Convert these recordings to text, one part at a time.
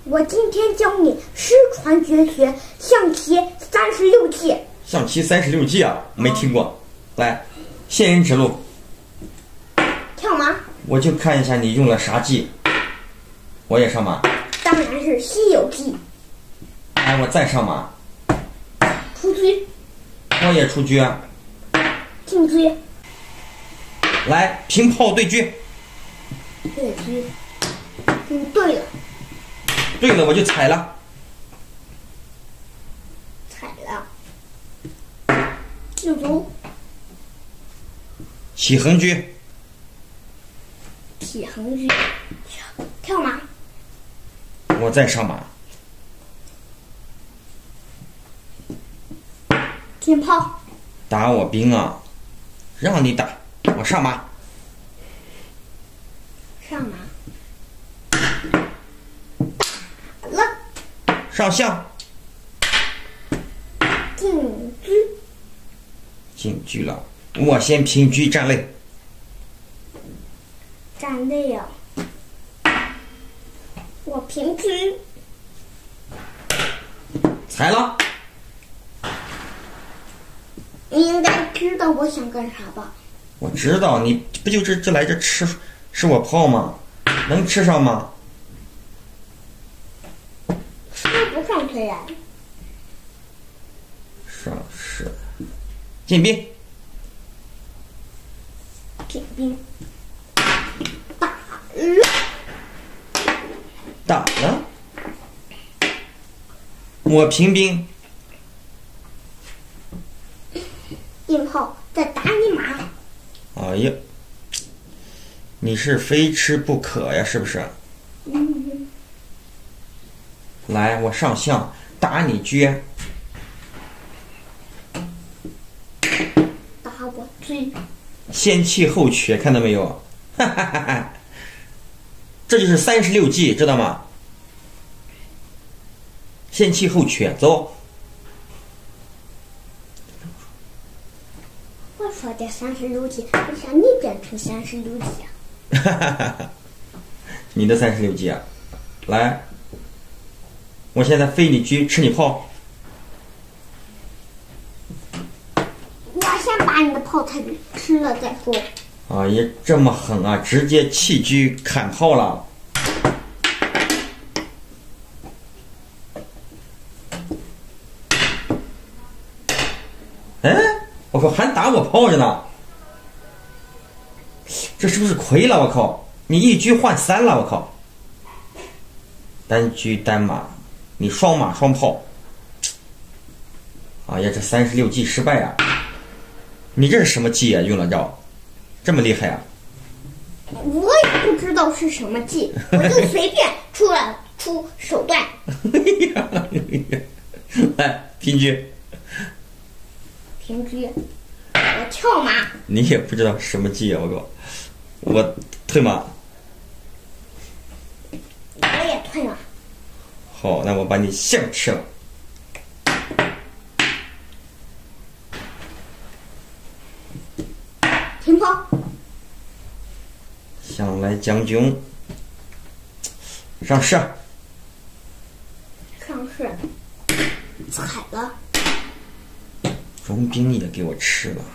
我今天教你失传绝学象棋36计。 象棋36计啊，没听过。来，仙人指路。 跳马。 我就看一下你用了啥计。我也上马。 当然是西游记。 来，我再上马。 出车。 我也出车。 进车。 来，平炮对车。 对车。对了。 对了，我就踩了。 踩了。进卒。 起横车。 起横车。跳马。 我再上马。 进炮。 打我兵啊！让你打，我上马。 上马。打了。 上象。 进车。 进车了，我先平车站肋。 站肋呀！我平车。 踩了。 你应该知道我想干啥吧？ 我知道，你不就这来这吃我炮吗？能吃上吗？ 吃不上推呀。 上士。进兵。 进兵。打了。 打了。我平兵。 进炮，再打你马。 哎呀，你是非吃不可呀，是不是？来，我上象，打你车。 打我车。 先弃后取，看到没有？哈哈哈哈！这就是36计，知道吗？先弃后取，走。 我说的36计，为啥你变成36计啊？ 哈哈哈哈！你的36计啊，来，我现在飞你车，吃你炮。 我先把你的炮台吃了再说。 哎呀，这么狠啊！直接弃车砍炮了。哎，我靠，还打我炮着呢！这是不是亏了？我靠，你一车换3了！我靠，单车单马，你双马双炮。哎呀，这36计失败啊！你这是什么计啊？用了这么厉害啊！ 我也不知道是什么计，我就随便出手段。 来，平车。 平车。我跳马。 你也不知道什么计啊！我靠，我退马。 我也退马。 好，那我把你象吃了。 平炮。 向来将军。上士。 上士。踩了。 中兵也给我吃了。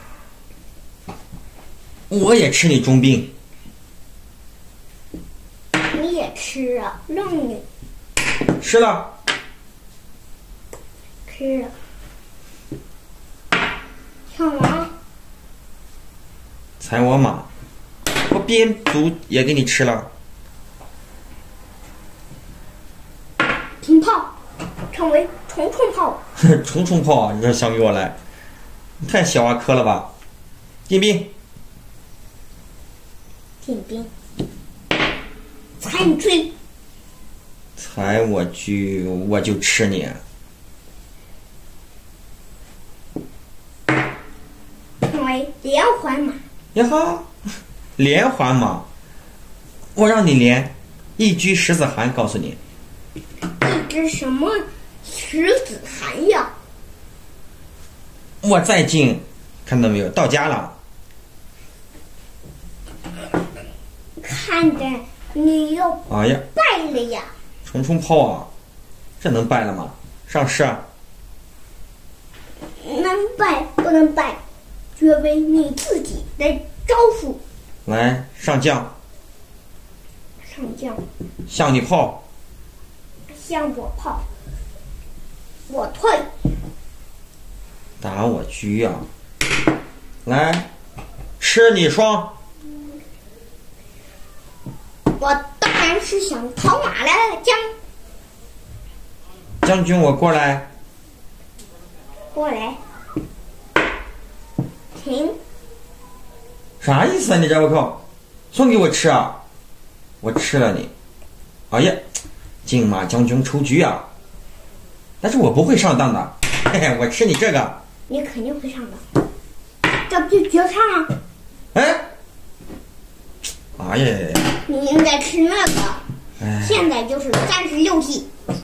我也吃你中兵。 你也吃啊，让你吃了。 吃了。跳马。 踩我马。我边卒也给你吃了。 平炮。成为重重炮。 重重炮，你这想给我来？你太小儿科了吧！进兵。 进兵。踩你车。 踩我就吃你。 成为连环马。 呀哈，连环马，我让你连一车十子寒，告诉你。 一只什么十子寒呀？ 我再进，看到没有？到家了。 看着你又哎呀， 败了呀！ 冲冲泡啊，这能败了吗？上市啊！ 能败不能败，绝为你自己的招数。 来上将， 上将， 向你炮， 向我炮，我退。 打我车啊！来，吃你双。 我当然是想讨马来了， 将军，我过来。 过来，停。 啥意思啊？你这我靠，送给我吃啊！我吃了你。哎呀，金马将军出局啊！但是我不会上当的，嘿嘿，我吃你这个。 你肯定会上当，这不就绝唱了？ 哎，哎呀， 你应该吃那个。 哎， 现在就是36T。